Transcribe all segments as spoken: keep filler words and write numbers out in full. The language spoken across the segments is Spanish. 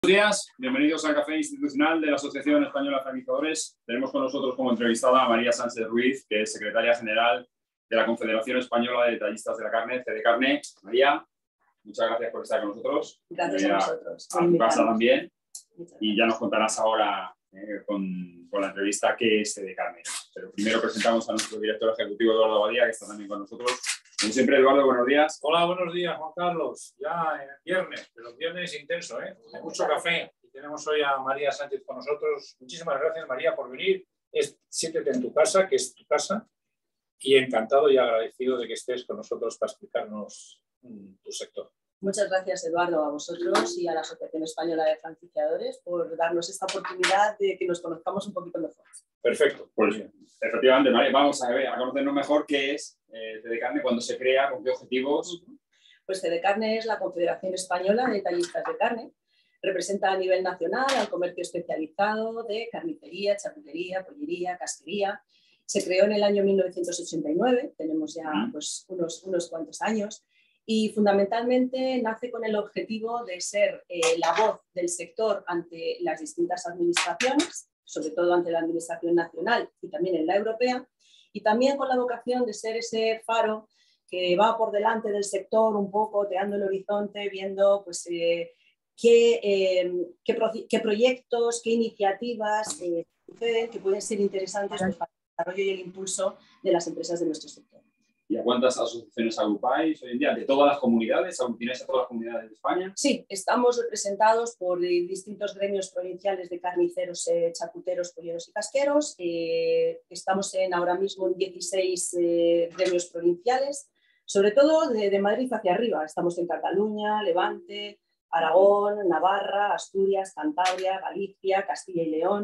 Buenos días, bienvenidos al Café Institucional de la Asociación Española de Franquiciadores. Tenemos con nosotros como entrevistada a María Sánchez Ruiz, que es secretaria general de la Confederación Española de Detallistas de la Carne, Fedecarne. María, muchas gracias por estar con nosotros. Gracias a vosotros. A tu casa también. Y ya nos contarás ahora eh, con, con la entrevista qué es Fedecarne. Pero primero presentamos a nuestro director ejecutivo, Eduardo Badía, que está también con nosotros. Como siempre, Eduardo, buenos días. Hola, buenos días, Juan Carlos. Ya es viernes, pero viernes intenso, ¿eh? Hay mucho café. Y tenemos hoy a María Sánchez con nosotros. Muchísimas gracias, María, por venir. Es, siéntete en tu casa, que es tu casa. Y encantado y agradecido de que estés con nosotros para explicarnos mm, tu sector. Muchas gracias, Eduardo, a vosotros y a la Asociación Española de Franquiciadores por darnos esta oportunidad de que nos conozcamos un poquito mejor. Perfecto. Pues bien, efectivamente, María, vamos a ver, a conocernos mejor qué es eh, Fedecarne, cuándo se crea, con qué objetivos. Pues Fedecarne es la Confederación Española de Detallistas de Carne. Representa a nivel nacional al comercio especializado de carnicería, charcutería, pollería, casquería. Se creó en el año mil novecientos ochenta y nueve, tenemos ya pues, unos, unos cuantos años. Y fundamentalmente nace con el objetivo de ser eh, la voz del sector ante las distintas administraciones, sobre todo ante la administración nacional y también en la europea, y también con la vocación de ser ese faro que va por delante del sector un poco, oteando el horizonte, viendo pues, eh, qué, eh, qué, pro qué proyectos, qué iniciativas eh, suceden que pueden ser interesantes pues, para el desarrollo y el impulso de las empresas de nuestro sector. ¿Y a cuántas asociaciones agrupáis hoy en día? ¿De todas las comunidades? ¿Aglutináis a todas las comunidades de España? Sí, estamos representados por distintos gremios provinciales de carniceros, eh, charcuteros, polleros y casqueros. Eh, estamos en, ahora mismo en dieciséis eh, gremios provinciales, sobre todo de, de Madrid hacia arriba. Estamos en Cataluña, Levante, Aragón, Navarra, Asturias, Cantabria, Galicia, Castilla y León.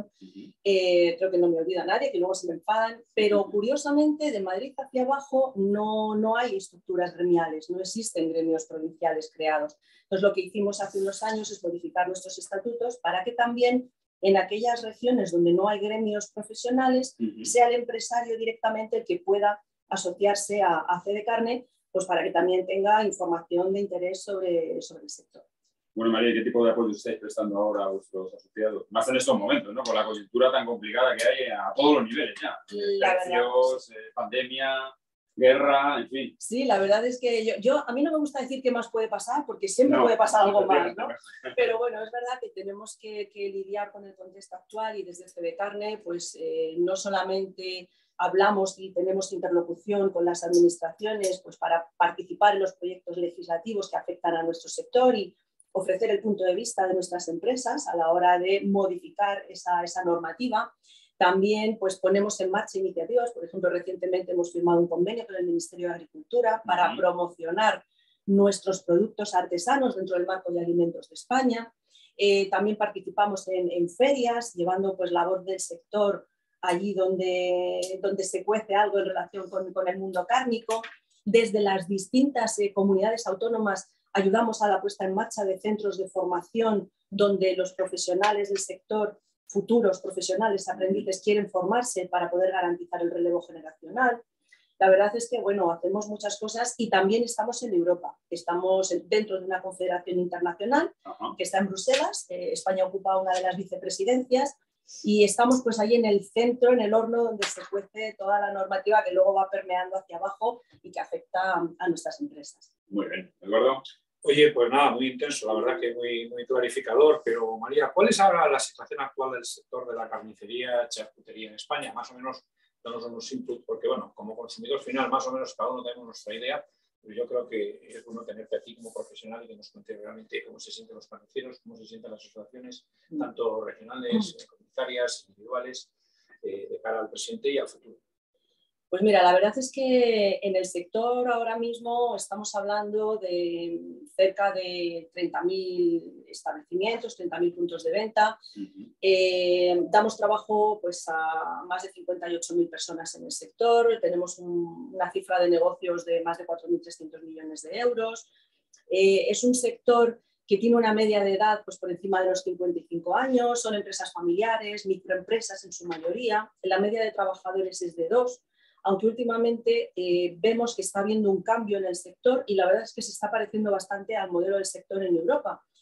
Eh, creo que no me olvida nadie, que luego se me enfadan, pero curiosamente de Madrid hacia abajo no, no hay estructuras gremiales, no existen gremios provinciales creados. Entonces lo que hicimos hace unos años es modificar nuestros estatutos para que también en aquellas regiones donde no hay gremios profesionales uh-huh. sea el empresario directamente el que pueda asociarse a, a Fedecarne, pues para que también tenga información de interés sobre, sobre el sector. Bueno, María, ¿qué tipo de apoyo estáis prestando ahora a vuestros asociados? Más en estos momentos, ¿no? Con la coyuntura tan complicada que hay a todos los niveles ya. La Precios, eh, pandemia, guerra, en fin. Sí, la verdad es que yo, yo, a mí no me gusta decir qué más puede pasar, porque siempre no, puede pasar algo no, más, ¿no? Pero bueno, es verdad que tenemos que, que lidiar con el contexto actual y desde Fedecarne, pues eh, no solamente hablamos y tenemos interlocución con las administraciones pues, para participar en los proyectos legislativos que afectan a nuestro sector y ofrecer el punto de vista de nuestras empresas a la hora de modificar esa, esa normativa. También pues, ponemos en marcha iniciativas, por ejemplo, recientemente hemos firmado un convenio con el Ministerio de Agricultura para uh-huh. promocionar nuestros productos artesanos dentro del marco de alimentos de España. Eh, también participamos en, en ferias, llevando pues, la voz del sector allí donde, donde se cuece algo en relación con, con el mundo cárnico. Desde las distintas eh, comunidades autónomas ayudamos a la puesta en marcha de centros de formación donde los profesionales del sector, futuros profesionales, aprendices, quieren formarse para poder garantizar el relevo generacional. La verdad es que, bueno, hacemos muchas cosas y también estamos en Europa. Estamos dentro de una confederación internacional que está en Bruselas. Eh, España ocupa una de las vicepresidencias y estamos pues ahí en el centro, en el horno donde se cuece toda la normativa que luego va permeando hacia abajo y que afecta a, a nuestras empresas. Muy bien, ¿de acuerdo? Oye, pues nada, muy intenso, la verdad que muy, muy clarificador, pero María, ¿cuál es ahora la situación actual del sector de la carnicería, charcutería en España? Más o menos, danos unos inputs, porque bueno, como consumidor final, más o menos cada uno tenemos nuestra idea, pero yo creo que es bueno tenerte aquí como profesional y que nos cuentes realmente cómo se sienten los carniceros, cómo se sienten las asociaciones, tanto regionales, comunitarias, individuales, eh, de cara al presente y al futuro. Pues mira, la verdad es que en el sector ahora mismo estamos hablando de cerca de treinta mil establecimientos, treinta mil puntos de venta. Uh-huh. eh, damos trabajo pues, a más de cincuenta y ocho mil personas en el sector. Tenemos un, una cifra de negocios de más de cuatro mil trescientos millones de euros. Eh, es un sector que tiene una media de edad pues, por encima de los cincuenta y cinco años. Son empresas familiares, microempresas en su mayoría. La media de trabajadores es de dos. Aunque últimamente eh, vemos que está habiendo un cambio en el sector y la verdad es que se está pareciendo bastante al modelo del sector en Europa.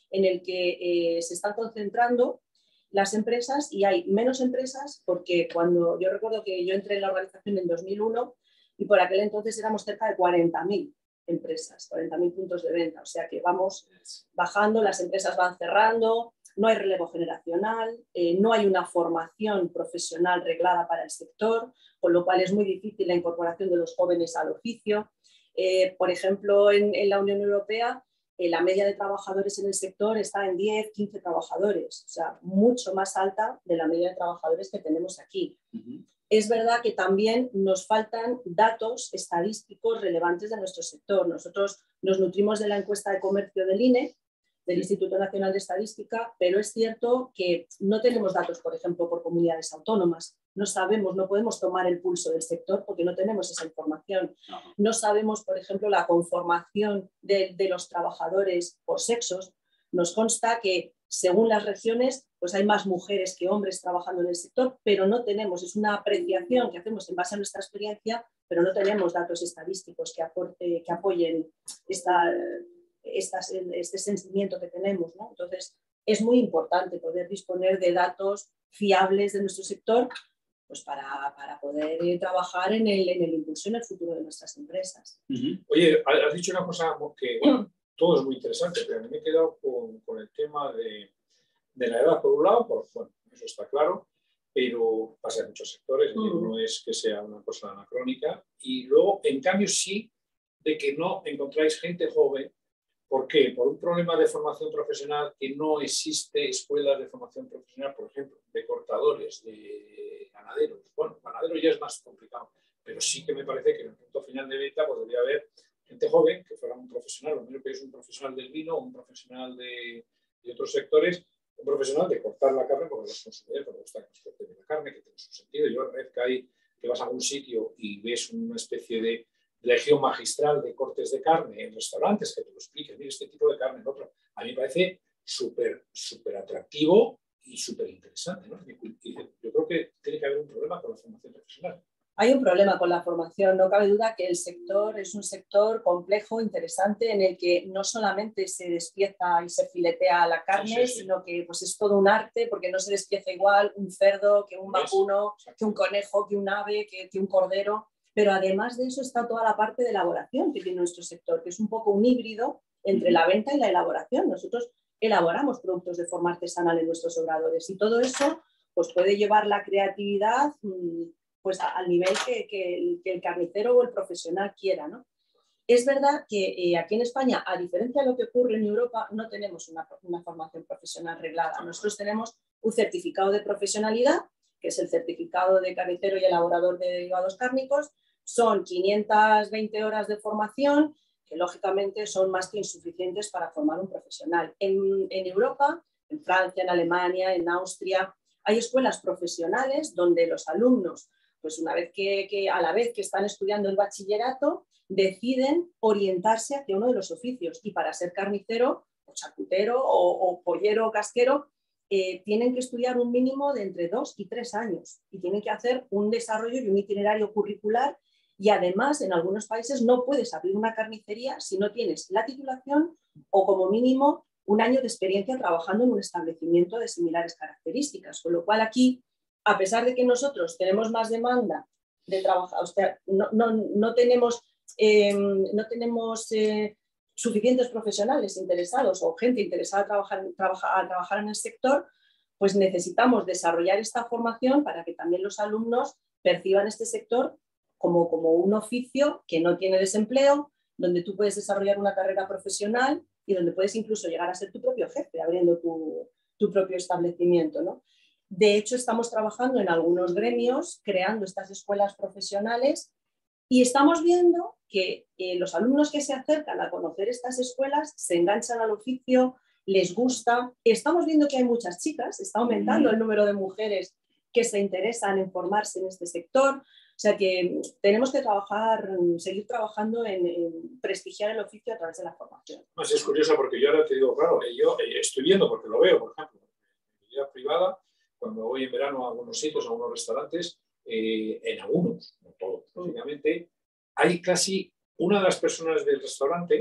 en el que eh, se están concentrando las empresas y hay menos empresas porque cuando yo recuerdo que yo entré en la organización en dos mil uno y por aquel entonces éramos cerca de cuarenta mil empresas, cuarenta mil puntos de venta, o sea que vamos bajando, las empresas van cerrando, no hay relevo generacional, eh, no hay una formación profesional reglada para el sector, con lo cual es muy difícil la incorporación de los jóvenes al oficio. Eh, por ejemplo, en, en la Unión Europea, eh, la media de trabajadores en el sector está en diez, quince trabajadores, o sea, mucho más alta de la media de trabajadores que tenemos aquí. Uh-huh. Es verdad que también nos faltan datos estadísticos relevantes de nuestro sector. Nosotros nos nutrimos de la encuesta de comercio del I N E, del Instituto Nacional de Estadística, pero es cierto que no tenemos datos, por ejemplo, por comunidades autónomas. No sabemos, no podemos tomar el pulso del sector porque no tenemos esa información. No sabemos, por ejemplo, la conformación de, de los trabajadores por sexos. Nos consta que, según las regiones, pues hay más mujeres que hombres trabajando en el sector, pero no tenemos, es una apreciación que hacemos en base a nuestra experiencia, pero no tenemos datos estadísticos que, aporte, que apoyen esta... Estas, este sentimiento que tenemos, ¿no? Entonces, es muy importante poder disponer de datos fiables de nuestro sector pues para, para poder trabajar en el, en el impulso en el futuro de nuestras empresas. Uh-huh. Oye, has dicho una cosa que, bueno, todo es muy interesante, pero a mí me he quedado con, con el tema de, de la edad, por un lado, por, bueno, eso está claro, pero pasa en muchos sectores, uh-huh. no es que sea una cosa anacrónica, y luego, en cambio, sí, de que no encontráis gente joven. ¿Por qué? Por un problema de formación profesional, que no existe escuelas de formación profesional, por ejemplo, de cortadores, de ganaderos. Bueno, ganaderos ya es más complicado, pero sí que me parece que en el punto final de venta pues, debería haber gente joven que fuera un profesional, lo mismo que es un profesional del vino, un profesional de, de otros sectores, un profesional de cortar la carne, porque los consumidores les gusta que nos corten la carne, que tiene su sentido. Yo la vez que, hay, que vas a algún sitio y ves una especie de legión magistral de cortes de carne en restaurantes que te lo expliquen, mira, este tipo de carne, el otro, a mí me parece súper, súper atractivo y súper interesante, ¿no? Y yo creo que tiene que haber un problema con la formación profesional. Hay un problema con la formación, no cabe duda que el sector es un sector complejo, interesante, en el que no solamente se despieza y se filetea la carne, sí, sí, sí. sino que pues, es todo un arte, porque no se despieza igual un cerdo que un vacuno, que un conejo, que un ave, que, que un cordero. Pero además de eso está toda la parte de elaboración que tiene nuestro sector, que es un poco un híbrido entre la venta y la elaboración. Nosotros elaboramos productos de forma artesanal en nuestros obradores y todo eso pues, puede llevar la creatividad pues, al nivel que, que, el, que el carnicero o el profesional quiera, ¿no? Es verdad que eh, aquí en España, a diferencia de lo que ocurre en Europa, no tenemos una, una formación profesional reglada. Nosotros tenemos un certificado de profesionalidad, que es el certificado de carnicero y elaborador de derivados cárnicos. Son quinientas veinte horas de formación, que lógicamente son más que insuficientes para formar un profesional. En, en Europa, en Francia, en Alemania, en Austria, hay escuelas profesionales donde los alumnos, pues una vez que, que a la vez que están estudiando el bachillerato, deciden orientarse hacia uno de los oficios. Y para ser carnicero, o charcutero, o, o pollero o casquero, Eh, tienen que estudiar un mínimo de entre dos y tres años y tienen que hacer un desarrollo y un itinerario curricular y además en algunos países no puedes abrir una carnicería si no tienes la titulación o como mínimo un año de experiencia trabajando en un establecimiento de similares características, con lo cual aquí, a pesar de que nosotros tenemos más demanda de trabajar, o sea, no, no, no tenemos, eh, no tenemos eh, suficientes profesionales interesados o gente interesada a trabajar, trabajar, a trabajar en el sector, pues necesitamos desarrollar esta formación para que también los alumnos perciban este sector como, como un oficio que no tiene desempleo, donde tú puedes desarrollar una carrera profesional y donde puedes incluso llegar a ser tu propio jefe, abriendo tu, tu propio establecimiento, ¿no? De hecho, estamos trabajando en algunos gremios, creando estas escuelas profesionales. Y estamos viendo que eh, los alumnos que se acercan a conocer estas escuelas se enganchan al oficio, les gusta. Estamos viendo que hay muchas chicas, está aumentando el número de mujeres que se interesan en formarse en este sector. O sea que tenemos que trabajar, seguir trabajando en, en prestigiar el oficio a través de la formación. Pues es curioso porque yo ahora te digo, claro, yo estoy viendo porque lo veo, por ejemplo, en mi vida privada, cuando voy en verano a algunos sitios, a algunos restaurantes, Eh, en algunos, no todos, lógicamente, hay casi una de las personas del restaurante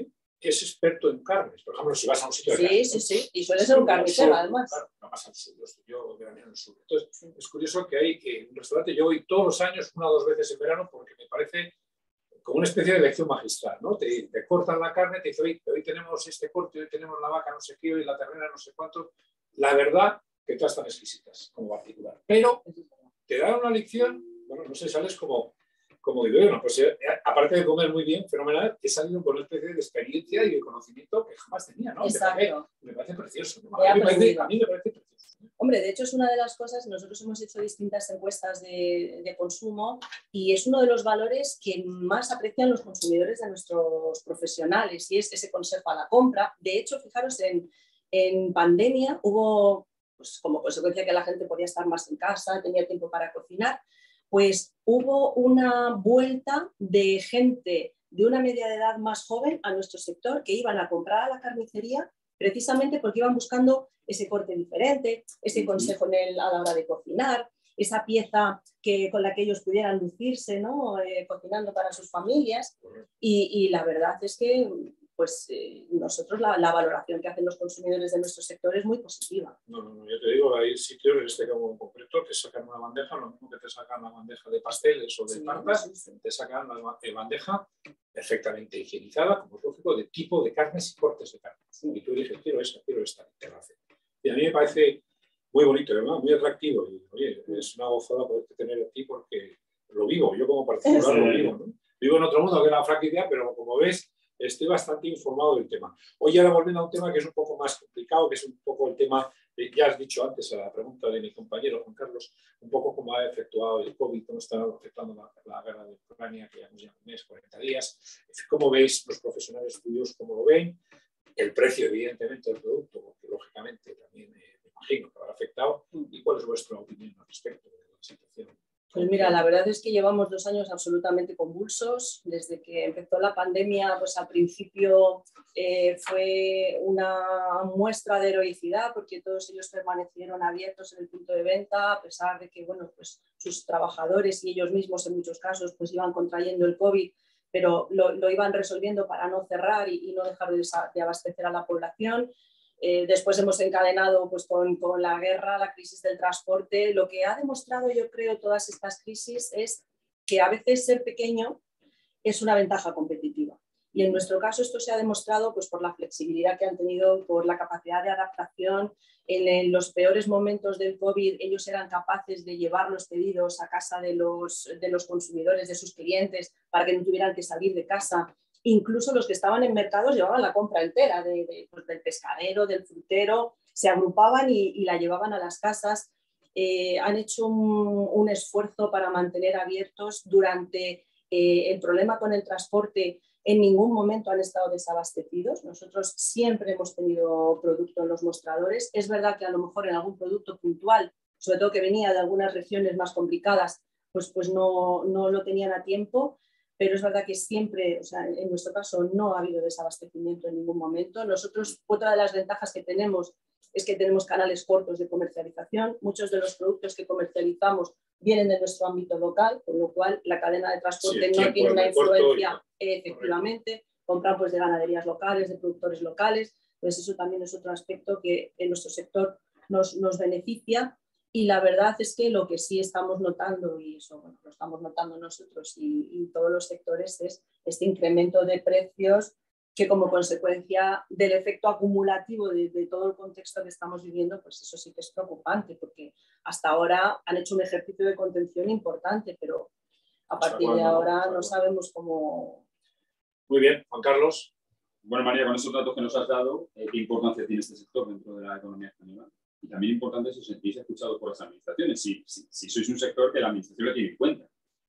es experto en carnes. Por ejemplo, si vas a un sitio de Sí, carnes, sí, sí, y suele ser un carnicero además. Claro, no pasa al sur, yo veraneo en el sur. Entonces, sí. Es curioso que hay que un restaurante, yo voy todos los años, una o dos veces en verano, porque me parece como una especie de lección magistral, ¿no? Te, te cortan la carne, te dicen, hoy, hoy tenemos este corte, hoy tenemos la vaca no sé qué, hoy la ternera no sé cuánto. La verdad que todas están exquisitas, como particular. Pero te dan una lección, bueno, no sé, sales como... Como digo, bueno, pues eh, aparte de comer muy bien, fenomenal, he salido con una especie de experiencia y de conocimiento que jamás tenía, ¿no? Exacto. Me parece, me parece precioso. ¿No? A, mí me parece, a mí me parece precioso. Hombre, de hecho es una de las cosas, nosotros hemos hecho distintas encuestas de, de consumo y es uno de los valores que más aprecian los consumidores de nuestros profesionales y es ese consejo a la compra. De hecho, fijaros, en, en pandemia hubo, pues, como consecuencia que la gente podía estar más en casa, tenía tiempo para cocinar, pues hubo una vuelta de gente de una media de edad más joven a nuestro sector que iban a comprar a la carnicería precisamente porque iban buscando ese corte diferente, ese consejo en el, a la hora de cocinar, esa pieza que, con la que ellos pudieran lucirse, ¿no? eh, cocinando para sus familias. Y, y la verdad es que pues, eh, nosotros la, la valoración que hacen los consumidores de nuestro sector es muy positiva. No, no, no, yo te digo, hay sitios, en este caso en concreto, que sacan una bandeja, lo mismo que te sacan la bandeja de pasteles o de sí, tartas, sí, sí. Te sacan la bandeja perfectamente higienizada, como es lógico, de tipo de carnes y cortes de carne. Sí. Y tú dices, quiero esta, quiero esta, y te la hacen. Y a mí me parece muy bonito, ¿verdad? Muy atractivo. Y, oye, es una gozada poderte tener aquí porque lo vivo, yo como particular sí. Lo vivo, ¿no? Vivo en otro mundo que es la franquicia, pero como ves, estoy bastante informado del tema. Hoy ahora volviendo a un tema que es un poco más complicado, que es un poco el tema, eh, ya has dicho antes a la pregunta de mi compañero Juan Carlos, un poco cómo ha efectuado el COVID, cómo está afectando la, la guerra de Ucrania, que llevamos ya un mes, cuarenta días. ¿Cómo veis los profesionales tuyos, cómo lo ven? El precio, evidentemente, del producto, porque lógicamente también eh, me imagino que habrá afectado. ¿Y cuál es vuestra opinión al respecto de la situación? Pues mira, la verdad es que llevamos dos años absolutamente convulsos. Desde que empezó la pandemia, pues al principio eh, fue una muestra de heroicidad porque todos ellos permanecieron abiertos en el punto de venta, a pesar de que bueno, pues, sus trabajadores y ellos mismos en muchos casos pues, iban contrayendo el COVID, pero lo, lo iban resolviendo para no cerrar y, y no dejar de, de abastecer a la población. Eh, después hemos encadenado pues, con, con la guerra, la crisis del transporte. Lo que ha demostrado, yo creo, todas estas crisis es que a veces ser pequeño es una ventaja competitiva. Y en nuestro caso esto se ha demostrado pues, por la flexibilidad que han tenido, por la capacidad de adaptación. En, en los peores momentos del COVID ellos eran capaces de llevar los pedidos a casa de los, de los consumidores, de sus clientes, para que no tuvieran que salir de casa. Incluso los que estaban en mercados llevaban la compra entera de, de, pues del pescadero, del frutero, se agrupaban y, y la llevaban a las casas. Eh, han hecho un, un esfuerzo para mantener abiertos durante eh, el problema con el transporte. En ningún momento han estado desabastecidos. Nosotros siempre hemos tenido producto en los mostradores. Es verdad que a lo mejor en algún producto puntual, sobre todo que venía de algunas regiones más complicadas, pues, pues no, no lo tenían a tiempo. Pero es verdad que siempre, o sea, en nuestro caso no ha habido desabastecimiento en ningún momento. Nosotros, otra de las ventajas que tenemos es que tenemos canales cortos de comercialización. Muchos de los productos que comercializamos vienen de nuestro ámbito local, con lo cual la cadena de transporte sí, no tiene una influencia, y... efectivamente. Compran pues, de ganaderías locales, de productores locales. Pues eso también es otro aspecto que en nuestro sector nos, nos beneficia. Y la verdad es que lo que sí estamos notando, y eso bueno, lo estamos notando nosotros y, y todos los sectores, es este incremento de precios que como consecuencia del efecto acumulativo de, de todo el contexto que estamos viviendo, pues eso sí que es preocupante, porque hasta ahora han hecho un ejercicio de contención importante, pero a partir de ahora no sabemos cómo... Muy bien, Juan Carlos. Bueno, María, con esos datos que nos has dado, ¿qué importancia tiene este sector dentro de la economía española? Y también importante es que os sentís escuchados por las administraciones, si, si, si sois un sector que la administración lo tiene en cuenta.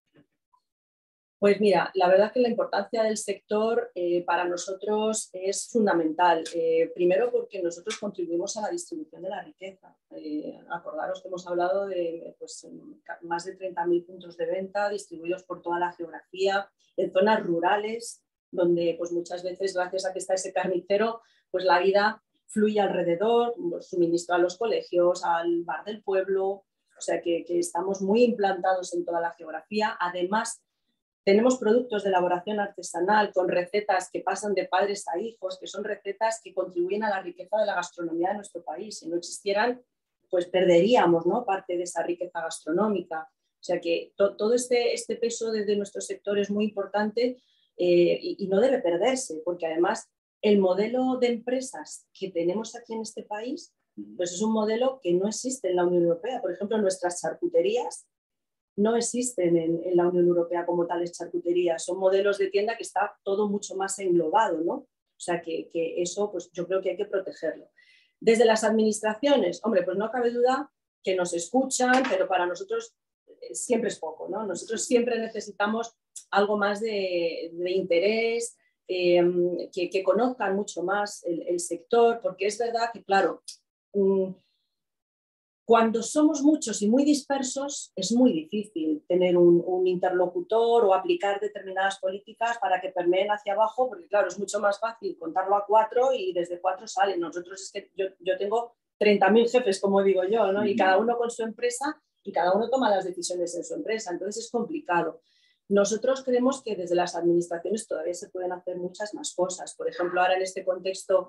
Pues mira, la verdad que la importancia del sector eh, para nosotros es fundamental. Eh, primero porque nosotros contribuimos a la distribución de la riqueza. Eh, acordaros que hemos hablado de pues, más de treinta mil puntos de venta distribuidos por toda la geografía, en zonas rurales, donde pues, muchas veces gracias a que está ese carnicero, pues la vida fluye alrededor, suministro a los colegios, al bar del pueblo, o sea que, que estamos muy implantados en toda la geografía. Además, tenemos productos de elaboración artesanal con recetas que pasan de padres a hijos, que son recetas que contribuyen a la riqueza de la gastronomía de nuestro país. Si no existieran, pues perderíamos, ¿no?, parte de esa riqueza gastronómica. O sea que to, todo este, este peso desde nuestro sector es muy importante eh, y, y no debe perderse, porque además el modelo de empresas que tenemos aquí en este país, pues es un modelo que no existe en la Unión Europea. Por ejemplo, nuestras charcuterías no existen en, en la Unión Europea como tales charcuterías. Son modelos de tienda que está todo mucho más englobado, ¿no? O sea que, que eso, pues yo creo que hay que protegerlo. Desde las administraciones, hombre, pues no cabe duda que nos escuchan, pero para nosotros siempre es poco, ¿no? Nosotros siempre necesitamos algo más de, de interés, eh, que, que conozcan mucho más el, el sector, porque es verdad que, claro, mmm, cuando somos muchos y muy dispersos es muy difícil tener un, un interlocutor o aplicar determinadas políticas para que permeen hacia abajo, porque claro, es mucho más fácil contarlo a cuatro y desde cuatro salen. Nosotros es que yo, yo tengo treinta mil jefes, como digo yo, ¿no? Y cada uno con su empresa y cada uno toma las decisiones en su empresa, entonces es complicado. Nosotros creemos que desde las administraciones todavía se pueden hacer muchas más cosas. Por ejemplo, ahora en este contexto,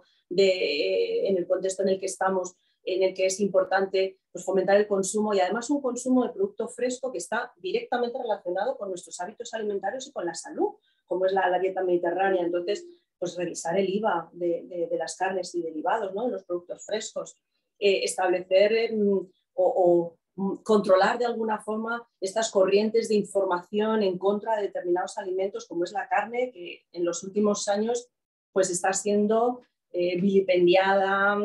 de, en el contexto en el que estamos, en el que es importante pues, fomentar el consumo y además un consumo de producto fresco que está directamente relacionado con nuestros hábitos alimentarios y con la salud, como es la, la dieta mediterránea. Entonces, pues revisar el I V A de, de, de las carnes y derivados, ¿no?, de los productos frescos, eh, establecer eh, o, o controlar de alguna forma estas corrientes de información en contra de determinados alimentos, como es la carne, que en los últimos años pues, está siendo eh, vilipendiada,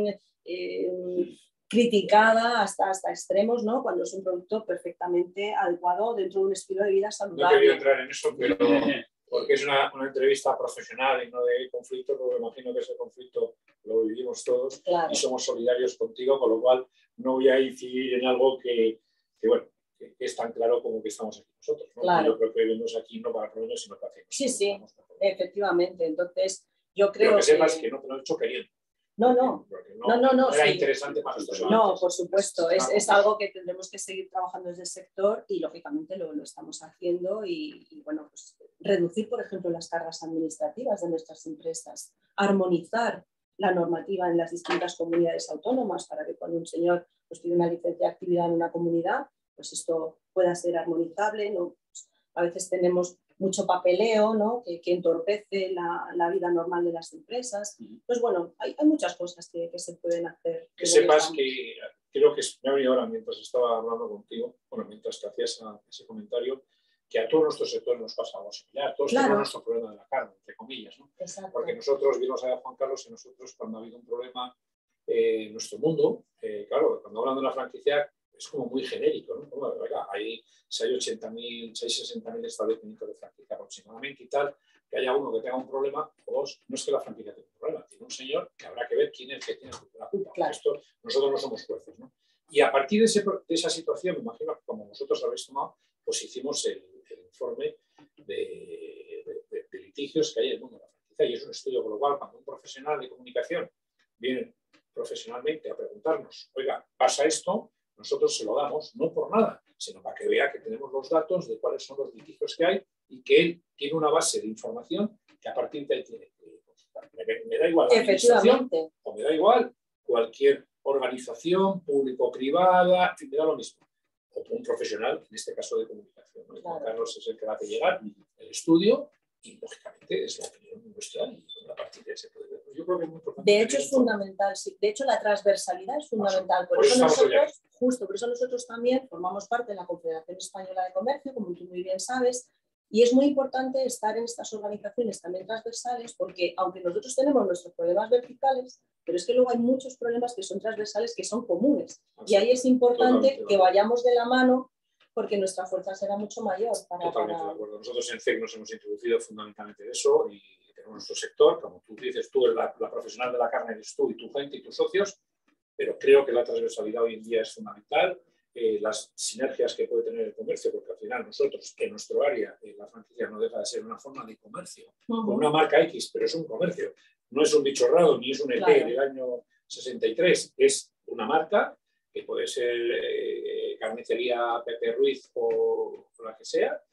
Eh, criticada hasta, hasta extremos, ¿no?, cuando es un producto perfectamente adecuado dentro de un estilo de vida saludable. No quería entrar en eso, pero porque es una, una entrevista profesional y no de conflicto, porque me imagino que ese conflicto lo vivimos todos, claro, y somos solidarios contigo, con lo cual no voy a incidir en algo que, que bueno, que, que es tan claro como que estamos aquí nosotros, ¿no? Claro. Yo creo que venimos aquí no para problemas, sino para hacer. Sí, sí, efectivamente. Entonces, yo creo pero que sepas que, que no te lo he hecho queriendo. No, no, no, no, no, no, no era sí. interesante para nosotros. No, por supuesto, es, es algo que tendremos que seguir trabajando desde el sector y lógicamente lo, lo estamos haciendo y, y bueno, pues reducir, por ejemplo, las cargas administrativas de nuestras empresas, armonizar la normativa en las distintas comunidades autónomas para que cuando un señor pues, pide una licencia de actividad en una comunidad, pues esto pueda ser armonizable, ¿no? Pues, a veces tenemos mucho papeleo, ¿no?, que, que entorpece la, la vida normal de las empresas. Pues bueno, hay, hay muchas cosas que, que se pueden hacer. Que sepas que creo que me ha venido ahora mientras estaba hablando contigo, bueno, mientras te hacías ese comentario, que a todos nuestros sectores nos pasa algo similar. Todos claro. tenemos nuestro problema de la carne, entre comillas, ¿no? Porque nosotros, vimos a Juan Carlos, y nosotros cuando ha habido un problema eh, en nuestro mundo, eh, claro, cuando hablan de una franquicia, es como muy genérico, ¿no? Bueno, oiga, hay, si hay ochenta mil, si hay sesenta mil establecimientos de franquicia aproximadamente y tal, que haya uno que tenga un problema, o dos, no es que la franquicia tenga un problema, tiene un señor que habrá que ver quién es el que tiene la culpa. Claro. Esto, nosotros no somos jueces, ¿no? Y a partir de, ese, de esa situación, me imagino que como vosotros habéis tomado, pues hicimos el, el informe de, de, de, de litigios que hay en el mundo de la franquicia, y es un estudio global. Cuando un profesional de comunicación viene profesionalmente a preguntarnos, oiga, pasa esto, nosotros se lo damos, no por nada, sino para que vea que tenemos los datos de cuáles son los litigios que hay y que él tiene una base de información que a partir de ahí tiene que consultar. Me, me da igual la administración o me da igual cualquier organización público-privada, me da lo mismo. O un profesional, en este caso de comunicación, ¿no? Claro. Juan Carlos es el que va a llegar el estudio y, lógicamente, es la opinión nuestra y a partir de ahí se puede ver. Yo creo que es muy importante. De hecho, es fundamental, sí. De hecho, la transversalidad es fundamental. Por, por eso, eso nosotros, justo, por eso nosotros también formamos parte de la Confederación Española de Comercio, como tú muy bien sabes, y es muy importante estar en estas organizaciones también transversales, porque aunque nosotros tenemos nuestros problemas verticales, pero es que luego hay muchos problemas que son transversales, que son comunes. Y ahí es importante que vayamos de la mano, porque nuestra fuerza será mucho mayor. Para, Totalmente para... de acuerdo. Nosotros en C E C nos hemos introducido fundamentalmente de eso y tenemos nuestro sector, como tú dices, tú, la, la profesional de la carne eres tú y tu gente y tus socios, pero creo que la transversalidad hoy en día es fundamental. Eh, las sinergias que puede tener el comercio, porque al final nosotros, en nuestro área, eh, la franquicia no deja de ser una forma de comercio, uh-huh. con una marca X, pero es un comercio. No es un bicho raro, ni es un E P claro. del año sesenta y tres, es una marca que puede ser eh, carnicería Pepe Ruiz o, o la que sea,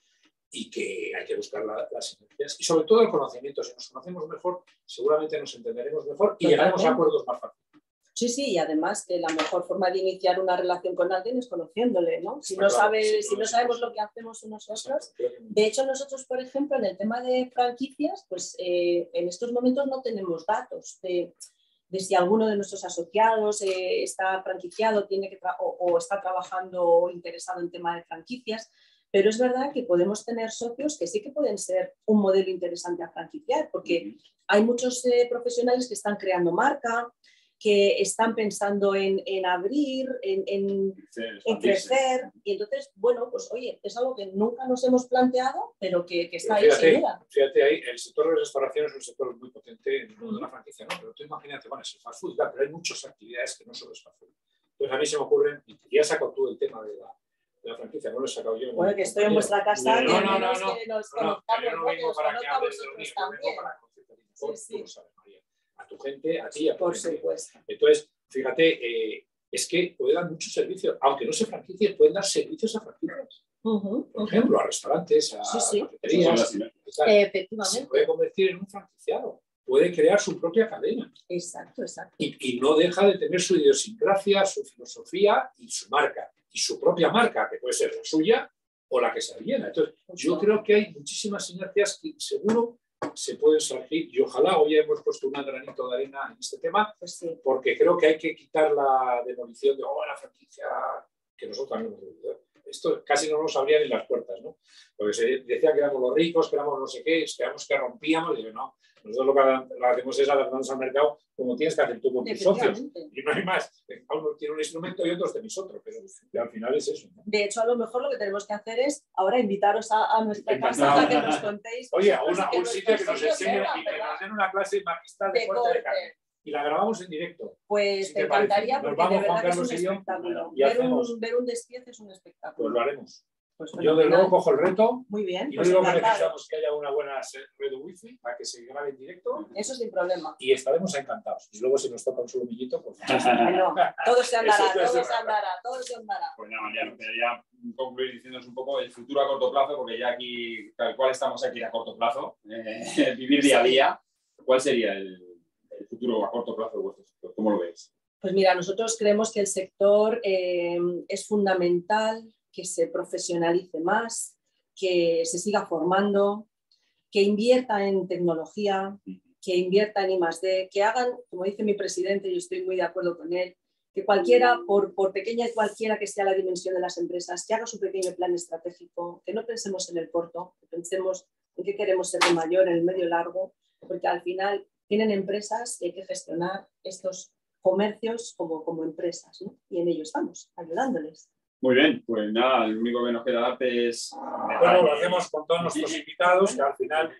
y que hay que buscar la, las sinergias y sobre todo el conocimiento. Si nos conocemos mejor, seguramente nos entenderemos mejor y llegaremos a acuerdos más fáciles. Sí, sí, y además que la mejor forma de iniciar una relación con alguien es conociéndole, ¿no? Si no, Claro, sabe, sí, si no, no sí, sabemos sí. lo que hacemos nosotros. Exacto. De hecho, nosotros, por ejemplo, en el tema de franquicias, pues eh, en estos momentos no tenemos datos de, de si alguno de nuestros asociados eh, está franquiciado tiene que o, o está trabajando o interesado en tema de franquicias. Pero es verdad que podemos tener socios que sí que pueden ser un modelo interesante a franquiciar, porque hay muchos eh, profesionales que están creando marca, que están pensando en, en abrir, en, en, crecer, en crecer, y entonces, bueno, pues oye, es algo que nunca nos hemos planteado, pero que, que está pero fíjate, ahí sin duda. Fíjate ahí, el sector de restauración es un sector muy potente en el mundo de la franquicia, ¿no? Pero tú imagínate, bueno, es el fast food, claro, pero hay muchas actividades que no solo es fast food. Entonces a mí se me ocurren, y ya has sacado tú el tema de la, de la franquicia, no lo he sacado yo. Bueno, que estoy en vuestra casa, no, no, no, no, que nos no, no, conozcamos, yo no vengo para que hables de lo vosotros mío, yo también. vengo para conocerte mejor, Sí, tú sí. lo sabes, María. A tu gente, a ti y a tu Por gente. supuesto. Entonces, fíjate, eh, es que puede dar muchos servicios, aunque no se franquicie, pueden dar servicios a franquicias. Uh-huh, Por ejemplo, uh-huh. a restaurantes, a sí, sí. cafeterías. Efectivamente. Se puede convertir en un franquiciado, puede crear su propia cadena. Exacto, exacto. Y, y no deja de tener su idiosincrasia, su filosofía y su marca. Y su propia marca, que puede ser la suya o la que se viene. Entonces, yo creo que hay muchísimas sinergias que seguro se pueden surgir y ojalá hoy hemos puesto un granito de arena en este tema, pues sí. Porque creo que hay que quitar la demolición de oh, la franquicia, que nosotros también hemos olvidado. Esto casi no nos abría ni las puertas, ¿no? Porque se decía que éramos los ricos, que éramos no sé qué, esperamos que rompíamos, y digo, no, nosotros lo que lo hacemos es adaptarnos al mercado como tienes que hacer tú con tus socios, y no hay más. Uno tiene un instrumento y otros tenéis otro, pero al final es eso, ¿no? De hecho, a lo mejor lo que tenemos que hacer es ahora invitaros a, a nuestra casa para que nos contéis. Oye, a una, un sitio que nos enseñe y que nos den una clase magistral de, de corte de carne. Y la grabamos en directo. Pues te encantaría, porque de verdad que es un espectáculo. Ver un, ver un despiece es un espectáculo. Pues lo haremos. Pues yo de nuevo cojo el reto. Muy bien. Y pues lo único que necesitamos es que haya una buena red wifi para que se grabe en directo. Eso sin problema. Y estaremos encantados. Y luego si nos toca un solomillito, pues... no, todo se andará, todo se andará, todo se andará. Pues nada, María, nos quedaría concluir diciéndonos un poco el futuro a corto plazo, porque ya aquí, tal cual estamos aquí a corto plazo, eh, vivir día a día. ¿Cuál sería el, el futuro a corto plazo de vuestro sector? ¿Cómo lo veis? Pues mira, nosotros creemos que el sector eh, es fundamental que se profesionalice más, que se siga formando, que invierta en tecnología, que invierta en I más D, que hagan, como dice mi presidente, yo estoy muy de acuerdo con él, que cualquiera, por, por pequeña y cualquiera que sea la dimensión de las empresas, que haga su pequeño plan estratégico, que no pensemos en el corto, que pensemos en qué queremos ser de mayor, en el medio largo, porque al final tienen empresas y hay que gestionar estos comercios como, como empresas, ¿no? Y en ello estamos, ayudándoles. Muy bien, pues nada, lo único que nos queda darte es... Bueno, lo hacemos con todos nuestros invitados, que al final,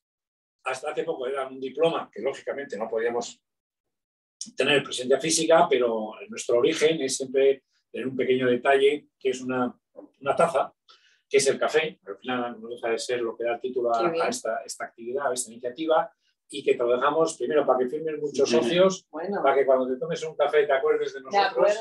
hasta hace poco era un diploma, que lógicamente no podíamos tener presencia física, pero nuestro origen es siempre tener un pequeño detalle, que es una, una taza, que es el café, al final no deja de ser lo que da el título a, a esta, esta actividad, a esta iniciativa, y que te lo dejamos primero para que firmen muchos socios, bueno, para que cuando te tomes un café te acuerdes de nosotros.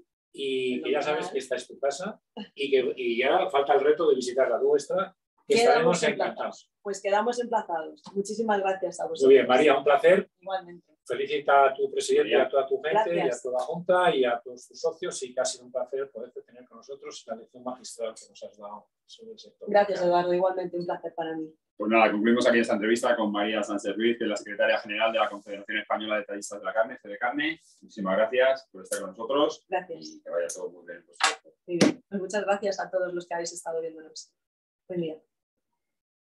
Y que ya sabes que esta es tu casa y que y ya falta el reto de visitar la nuestra, que estaremos encantados. Pues quedamos emplazados. Muchísimas gracias a vosotros. Muy bien, María, un placer. Igualmente. Felicita a tu presidente, y a toda tu gente, gracias. Y a toda la Junta y a todos tus socios, y que ha sido un placer poderte tener con nosotros y la lección magistral que nos has dado sobre el sector. Gracias, Eduardo. Igualmente un placer para mí. Pues nada, concluimos aquí esta entrevista con María Sánchez Ruiz, que es la secretaria general de la Confederación Española de Detallistas de la Carne, Fedecarne. Muchísimas gracias por estar con nosotros. Gracias. Y que vaya todo muy bien. Pues. Muy bien. Pues muchas gracias a todos los que habéis estado viéndonos. Muy bien.